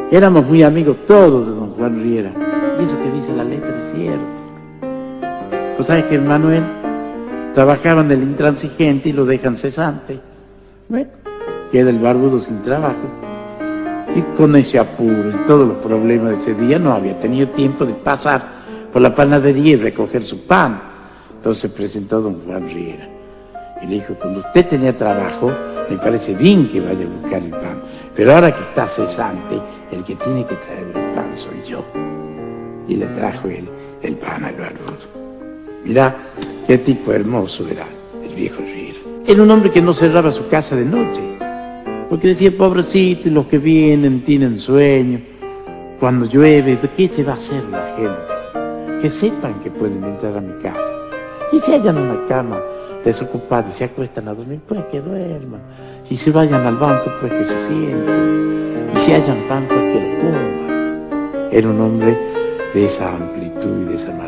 Éramos muy amigos todos de don Juan Riera. Y eso que dice la letra es cierto. Pues sabes que el Manuel trabajaba en el Intransigente y lo dejan cesante. Bueno, queda el barbudo sin trabajo. Y con ese apuro y todos los problemas de ese día no había tenido tiempo de pasar por la panadería y recoger su pan. Entonces se presentó don Juan Riera y le dijo: cuando usted tenía trabajo, me parece bien que vaya a buscar el pan, pero ahora que está cesante, el que tiene que traer el pan soy yo. Y le trajo el pan al barbudo. Mirá qué tipo hermoso era el viejo Riera. Era un hombre que no cerraba su casa de noche, porque decía: pobrecito, y los que vienen tienen sueño. Cuando llueve, ¿de qué se va a hacer la gente? Que sepan que pueden entrar a mi casa. Y si hallan una cama desocupada y se acuestan a dormir, pues que duerman. Y si vayan al banco, pues que se sienten. Y si hallan pan, pues que lo coman. Era un hombre de esa amplitud y de esa manera.